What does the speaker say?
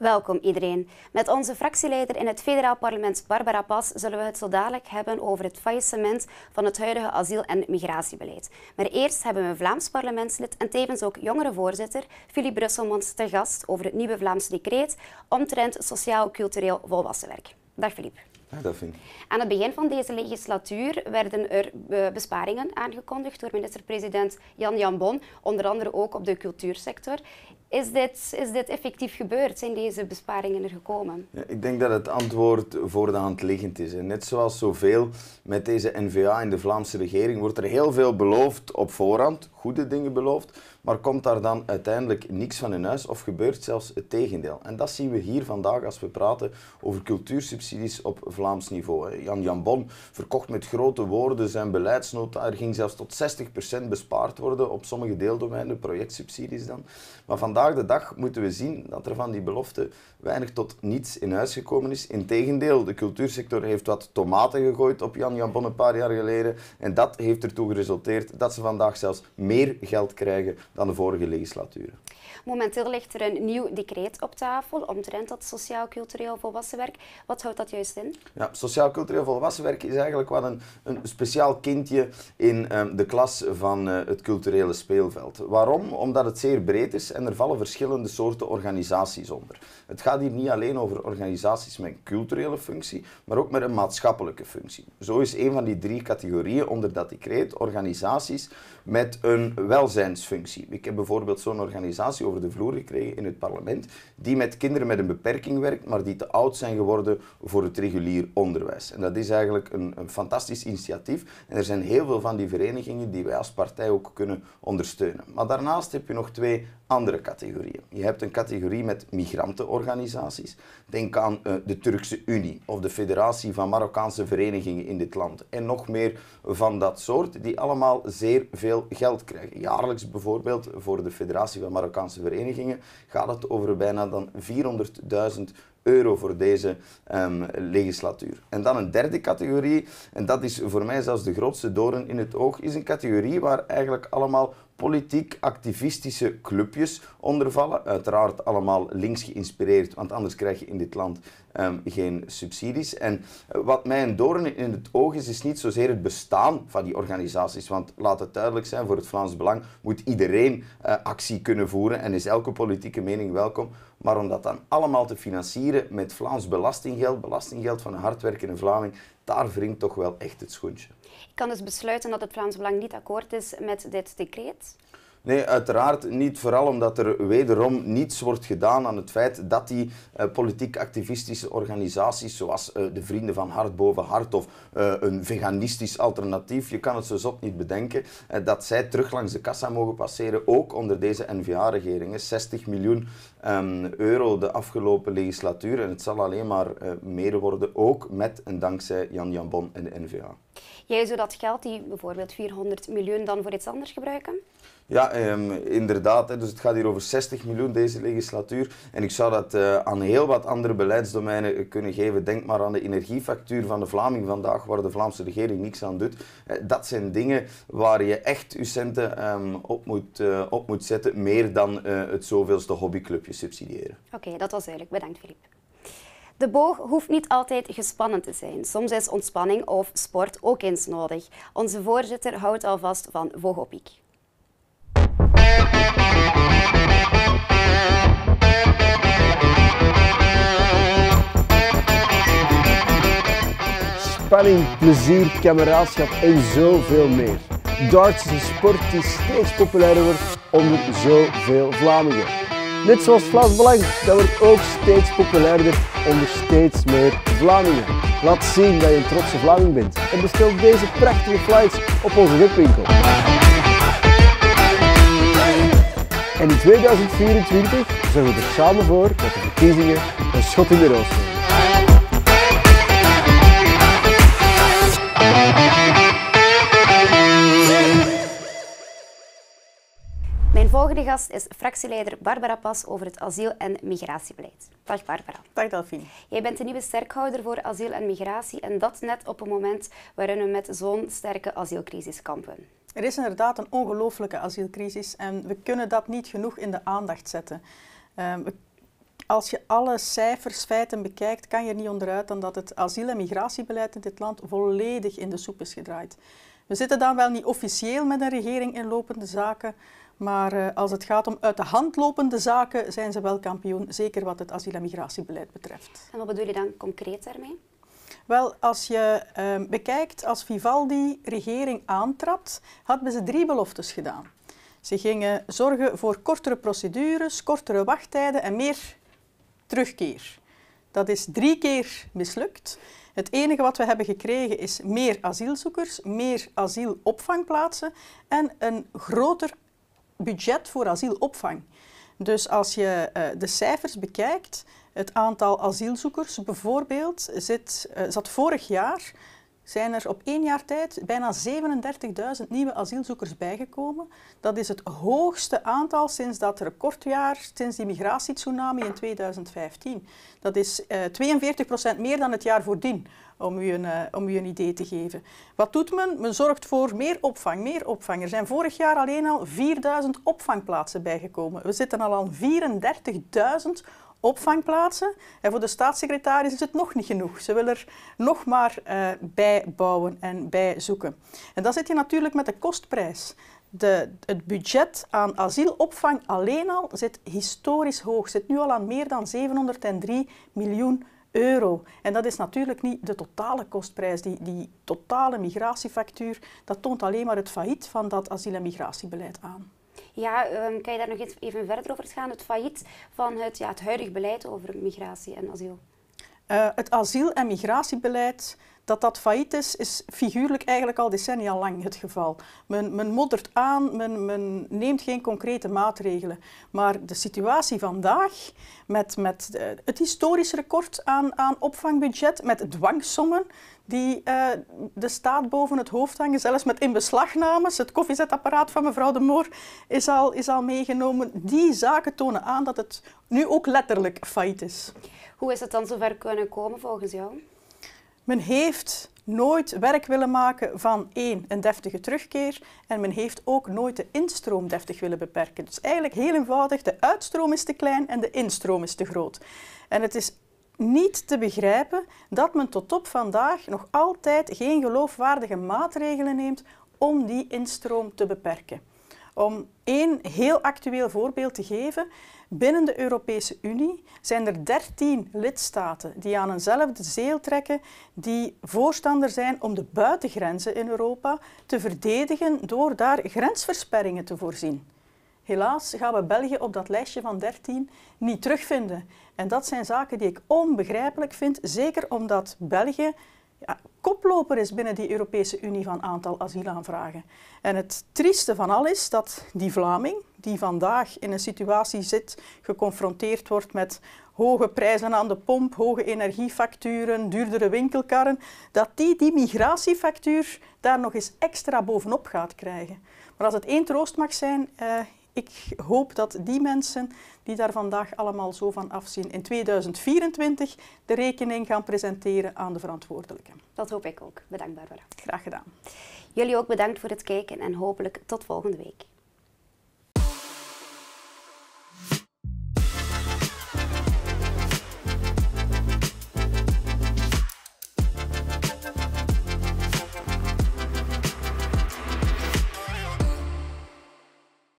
Welkom iedereen. Met onze fractieleider in het federaal parlement Barbara Pas zullen we het zo dadelijk hebben over het faillissement van het huidige asiel- en migratiebeleid. Maar eerst hebben we een Vlaams parlementslid en tevens ook jongerenvoorzitter Philippe Brusselmans te gast over het nieuwe Vlaams decreet omtrent sociaal-cultureel volwassenwerk. Dag Philippe. Dat vind ik. Aan het begin van deze legislatuur werden er besparingen aangekondigd door minister-president Jan Jambon, onder andere ook op de cultuursector. Is dit effectief gebeurd? Zijn deze besparingen er gekomen? Ja, ik denk dat het antwoord voor de hand liggend is. En net zoals zoveel met deze N-VA in de Vlaamse regering wordt er heel veel beloofd op voorhand, goede dingen beloofd, maar komt daar dan uiteindelijk niks van in huis of gebeurt zelfs het tegendeel. En dat zien we hier vandaag als we praten over cultuursubsidies op Vlaams niveau. Jan Jambon verkocht met grote woorden zijn beleidsnota. Er ging zelfs tot 60% bespaard worden op sommige deeldomeinen, projectsubsidies dan. Maar vandaag de dag moeten we zien dat er van die belofte weinig tot niets in huis gekomen is. Integendeel, de cultuursector heeft wat tomaten gegooid op Jan Jambon een paar jaar geleden. En dat heeft ertoe geresulteerd dat ze vandaag zelfs meer geld krijgen dan de vorige legislaturen. Momenteel ligt er een nieuw decreet op tafel omtrent dat sociaal-cultureel volwassenwerk. Wat houdt dat juist in? Ja, sociaal-cultureel volwassenwerk is eigenlijk wat een speciaal kindje in de klas van het culturele speelveld. Waarom? Omdat het zeer breed is en er vallen verschillende soorten organisaties onder. Het gaat hier niet alleen over organisaties met een culturele functie, maar ook met een maatschappelijke functie. Zo is een van die 3 categorieën onder dat decreet organisaties met een welzijnsfunctie. Ik heb bijvoorbeeld zo'n organisatie over de vloer gekregen in het parlement, die met kinderen met een beperking werkt, maar die te oud zijn geworden voor het regulier onderwijs. En dat is eigenlijk een fantastisch initiatief. En er zijn heel veel van die verenigingen die wij als partij ook kunnen ondersteunen. Maar daarnaast heb je nog 2 andere categorieën. Je hebt een categorie met migrantenorganisaties. Denk aan de Turkse Unie of de Federatie van Marokkaanse Verenigingen in dit land. En nog meer van dat soort, die allemaal zeer veel geld krijgen. Jaarlijks bijvoorbeeld voor de Federatie van Marokkaanse Verenigingen gaat het over bijna dan €400.000 voor deze legislatuur. En dan een derde categorie, en dat is voor mij zelfs de grootste doorn in het oog, is een categorie waar eigenlijk allemaal politiek-activistische clubjes onder vallen. Uiteraard allemaal links geïnspireerd, want anders krijg je in dit land geen subsidies. En wat mij een doorn in het oog is niet zozeer het bestaan van die organisaties. Want laat het duidelijk zijn, voor het Vlaams Belang moet iedereen actie kunnen voeren en is elke politieke mening welkom. Maar om dat dan allemaal te financieren met Vlaams belastinggeld van een hardwerkende Vlaming, daar wringt toch wel echt het schoentje. Ik kan dus besluiten dat het Vlaams Belang niet akkoord is met dit decreet? Nee, uiteraard niet. Vooral omdat er wederom niets wordt gedaan aan het feit dat die politiek-activistische organisaties, zoals de Vrienden van Hart Boven Hart of een veganistisch alternatief, je kan het zo zot niet bedenken, dat zij terug langs de kassa mogen passeren, ook onder deze N-VA-regering. 60 miljoen euro de afgelopen legislatuur en het zal alleen maar meer worden, ook met en dankzij Jan Jambon en de N-VA. Jij zou dat geld, die bijvoorbeeld 400 miljoen, dan voor iets anders gebruiken? Ja, inderdaad. Dus het gaat hier over 60 miljoen deze legislatuur. En ik zou dat aan heel wat andere beleidsdomeinen kunnen geven. Denk maar aan de energiefactuur van de Vlaming vandaag, waar de Vlaamse regering niks aan doet. Dat zijn dingen waar je echt je centen op moet zetten, meer dan het zoveelste hobbyclubje subsidiëren. Oké, dat was duidelijk. Bedankt, Philippe. De boog hoeft niet altijd gespannen te zijn. Soms is ontspanning of sport ook eens nodig. Onze voorzitter houdt alvast van Vogopiek. Spanning, plezier, kameraadschap en zoveel meer. Darts is een sport die steeds populairder wordt onder zoveel Vlamingen. Net zoals Vlaams Belang, dat wordt ook steeds populairder onder steeds meer Vlamingen. Laat zien dat je een trotse Vlaming bent en bestel deze prachtige flights op onze webwinkel. En in 2024 zorgen we er samen voor dat de verkiezingen een schot in de roos worden. Mijn volgende gast is fractieleider Barbara Pas over het asiel- en migratiebeleid. Dag Barbara. Dag Delphine. Jij bent de nieuwe sterkhouder voor asiel en migratie en dat net op een moment waarin we met zo'n sterke asielcrisis kampen. Er is inderdaad een ongelooflijke asielcrisis en we kunnen dat niet genoeg in de aandacht zetten. als je alle cijfers, feiten bekijkt, kan je er niet onderuit dan dat het asiel- en migratiebeleid in dit land volledig in de soep is gedraaid. We zitten dan wel niet officieel met een regering in lopende zaken, maar als het gaat om uit de hand lopende zaken zijn ze wel kampioen, zeker wat het asiel- en migratiebeleid betreft. En wat bedoel je dan concreet daarmee? Wel, als je bekijkt, als Vivaldi regering aantrad, hadden ze 3 beloftes gedaan. Ze gingen zorgen voor kortere procedures, kortere wachttijden en meer terugkeer. Dat is 3 keer mislukt. Het enige wat we hebben gekregen is meer asielzoekers, meer asielopvangplaatsen en een groter budget voor asielopvang. Dus als je de cijfers bekijkt, het aantal asielzoekers bijvoorbeeld zat vorig jaar, zijn er op 1 jaar tijd bijna 37.000 nieuwe asielzoekers bijgekomen. Dat is het hoogste aantal sinds dat recordjaar, sinds die migratietsunami in 2015. Dat is 42% meer dan het jaar voordien, om u een idee te geven. Wat doet men? Men zorgt voor meer opvang, meer opvang. Er zijn vorig jaar alleen al 4.000 opvangplaatsen bijgekomen. We zitten al aan 34.000 opvangplaatsen. En voor de staatssecretaris is het nog niet genoeg. Ze willen er nog maar bijbouwen en bijzoeken. En dan zit je natuurlijk met de kostprijs. Het budget aan asielopvang alleen al zit historisch hoog. Zit nu al aan meer dan 703 miljoen euro. En dat is natuurlijk niet de totale kostprijs. Die totale migratiefactuur, dat toont alleen maar het failliet van dat asiel- en migratiebeleid aan. Ja, kan je daar nog even verder over gaan? Het failliet van het huidige beleid over migratie en asiel. Het asiel- en migratiebeleid, dat failliet is figuurlijk eigenlijk al decennia lang het geval. Men moddert aan, men neemt geen concrete maatregelen. Maar de situatie vandaag, met het historisch record aan opvangbudget, met dwangsommen die de staat boven het hoofd hangen, zelfs met inbeslagnames. Het koffiezetapparaat van mevrouw De Moor is al meegenomen. Die zaken tonen aan dat het nu ook letterlijk failliet is. Hoe is het dan zover kunnen komen volgens jou? Men heeft nooit werk willen maken van een deftige terugkeer en men heeft ook nooit de instroom deftig willen beperken. Dus eigenlijk heel eenvoudig, de uitstroom is te klein en de instroom is te groot. En het is niet te begrijpen dat men tot op vandaag nog altijd geen geloofwaardige maatregelen neemt om die instroom te beperken. Om één heel actueel voorbeeld te geven, binnen de Europese Unie zijn er 13 lidstaten die aan eenzelfde zeel trekken, die voorstander zijn om de buitengrenzen in Europa te verdedigen door daar grensversperringen te voorzien. Helaas gaan we België op dat lijstje van 13 niet terugvinden. En dat zijn zaken die ik onbegrijpelijk vind, zeker omdat België koploper is binnen die Europese Unie van aantal asielaanvragen. En het trieste van al is dat die Vlaming, die vandaag in een situatie zit, geconfronteerd wordt met hoge prijzen aan de pomp, hoge energiefacturen, duurdere winkelkarren, dat die migratiefactuur daar nog eens extra bovenop gaat krijgen. Maar als het één troost mag zijn, ik hoop dat die mensen die daar vandaag allemaal zo van afzien, in 2024 de rekening gaan presenteren aan de verantwoordelijken. Dat hoop ik ook. Bedankt, Barbara. Graag gedaan. Jullie ook bedankt voor het kijken en hopelijk tot volgende week.